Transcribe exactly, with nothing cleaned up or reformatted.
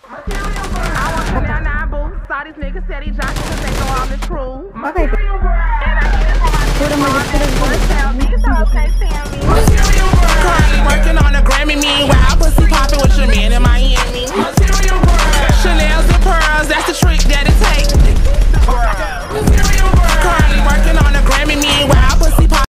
I want to now now boo. Saw this nigga said he jocking because they know I'm the truth. Okay. And I get it from my Put him in the niggas can't stand me.